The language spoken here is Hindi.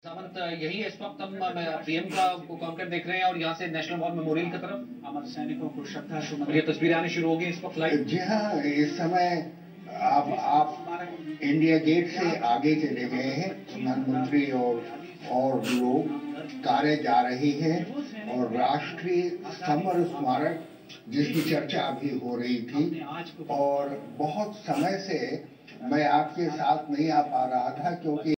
सावंत, यही है इस वक्त हम पीएम का कॉन्क्लेव देख रहे हैं और यहाँ से नेशनल वॉर मेमोरियल की तरफ अमर सैनिकों को श्रद्धा सुमन, ये तस्वीरें आनी शुरू हो गई इस वक्त लाइव। जी हाँ, इस समय आप इंडिया गेट से आगे चले गए हैं। प्रधानमंत्री और लोग कारें जा रही हैं और राष्ट्रीय समर स्मारक जिसकी चर्चा अभी हो रही थी और बहुत समय से मैं आपके साथ नहीं आ पा रहा था क्योंकि